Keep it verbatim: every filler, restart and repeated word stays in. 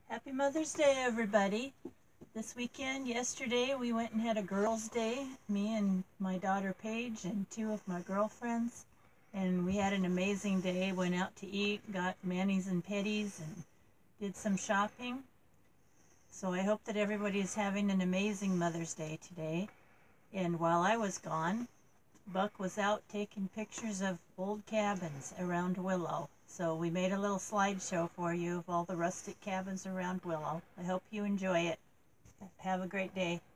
Happy Mother's Day, everybody. This weekend, yesterday, we went and had a girls' day, me and my daughter Paige and two of my girlfriends. And we had an amazing day, went out to eat, got manis and petties, and did some shopping. So I hope that everybody is having an amazing Mother's Day today. And while I was gone, Buck was out taking pictures of old cabins around Willow. So we made a little slideshow for you of all the rustic cabins around Willow. I hope you enjoy it. Have a great day.